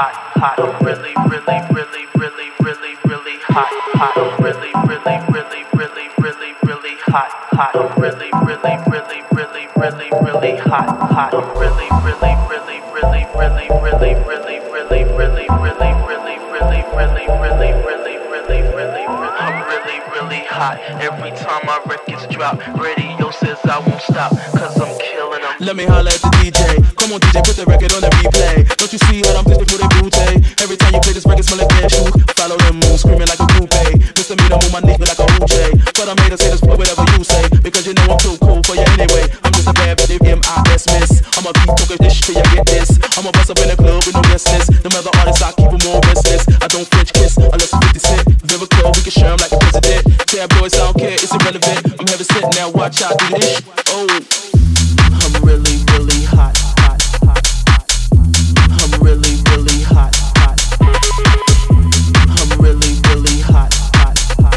hot, hot. I'm really, really, really, really, really, really hot, hot. I'm really, really, really, really, really, really hot, hot. I'm really, really, really, really, really, really hot, hot. I'm really, really, really, really, really, really, really, really, really, really, really, really, really, really, really, really, really, I'm really, really hot. Every time my records drop, radio says I won't stop, cause I'm killing them. Let me holler at the DJ. Come on DJ, put the record on the replay. Don't you see how I'm twisted for the booty? Every time you play this record, smell like cashew. Follow them moves, screaming like a coupe. Misdemeanor, move my nigga like a hoochie. But I made her say this for whatever you say, because you know I'm too cool for you anyway. I'm just a bad bitch, M.I.S. miss. I'ma keep talking this shit till you get this. I'ma bust up in the club with no restless. Them other artists, I keep them all restless. I don't French kiss unless it's 50 Cent. Vivica, we can share them like the president. Tabloids, I don't care, it's irrelevant. I'm heavy set now, watch out, do this. Oh, I'm really, really hot, hot, hot, hot. I'm really, really hot, hot. I'm really, really hot, hot, hot,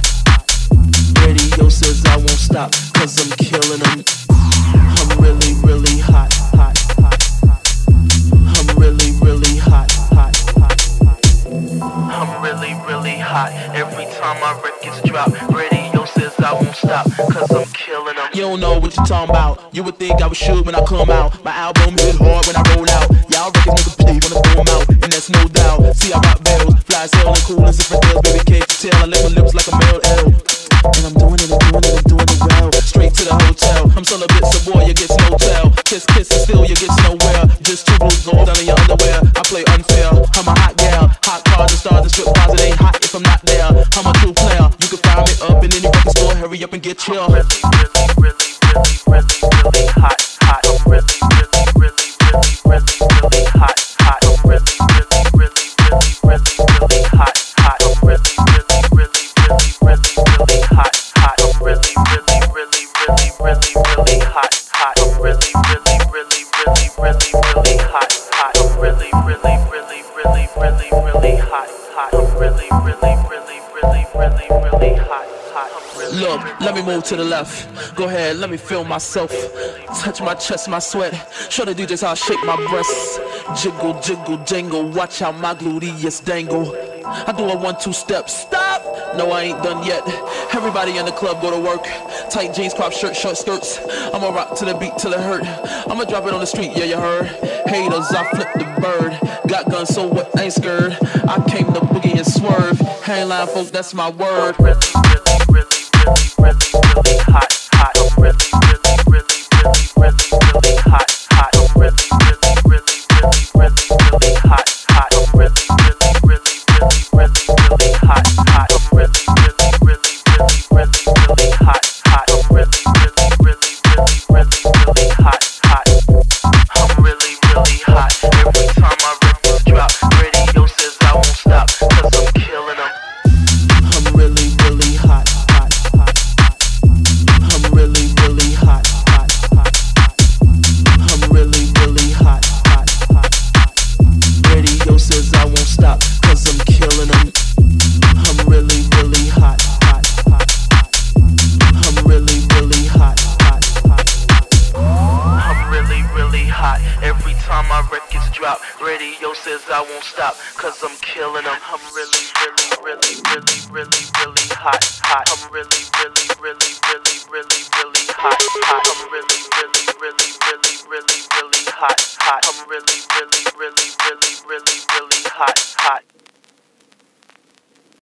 hot. Radio says I won't stop, cause I'm killing them. I'm really, really hot, hot, hot, hot. I'm really, really hot, hot, hot, hot. I'm really, really hot. Every time my records drop, radio says I won't stop, cause I'm killing them. You don't know what you're talking about. You would think I was shoot when I come out. My album hit hard when I roll out. Y'all records make a play when I throw them out, and that's no doubt. See, I rock bells, fly as hell and cool as different deals. Baby, can't you tell? I lick my lips like a male L. And I'm doing it, I'm doing it, I'm doing it well. Straight to the hotel. I'm still a bit, so boy, you get no tell. Kiss, kiss, and still you get nowhere. Just two blues gold down in your underwear. I play unfair. I'm a hot gal. Hot cars and stars and strip bars. It ain't hot if I'm not there. I'm a true player. You can find me up in any record store. Hurry up and get your really, really, really, really, really, really hot, hot. I'm really, really, really, really, really, really hot, hot. I'm really, really, really, really, really, really hot, hot. I'm really, really, really, really, really, really hot, hot. I'm really, really, really, really, really, really hot, hot. I'm really, really, really, really, really, really hot, hot. I'm really, really, really, really, really, really hot, hot. I'm really, really, really, really, really, really hot, hot. Look, let me move to the left. Go ahead, let me feel myself. Touch my chest, my sweat. Show the DJs how I shake my breasts. Jiggle, jiggle, jangle. Watch how my gluteus dangle. I do a 1-2 step. Stop! No, I ain't done yet. Everybody in the club go to work. Tight jeans, crop shirt, short skirts. I'ma rock to the beat till it hurt. I'ma drop it on the street, yeah, you heard. Haters, I flip the bird. Got guns, so what? Ain't scared. I came to boogie and swerve. Hang line, folk, that's my word. Really, really, really, really, really, really hot, hot. I'm really, really, really, really, really, really hot, hot. I'm really, really, really, really, really, really hot, hot. I'm really, really, really, really, really, really hot, hot. I'm really, really, really, really, really, really hot, hot. I'm really, really, really, really, really, really hot, hot. I'm really, really hot. Every time my records drop, radio says I won't stop, cause I'm killing them. I'm really, really hot, hot, hot, hot. I'm really, really hot, hot, hot, hot. I'm really, really hot, hot, hot, hot. Radio says I won't stop, cause I'm killing them. I'm really, really hot, hot, hot, hot. I'm really, really hot, hot, hot, hot. I'm really, really hot. Every time my records drop, radio says I won't stop, cause I'm killing them. I'm really, really, really, really, really, really hot, hot. I'm really, really, really, really, really, really hot, hot. I'm really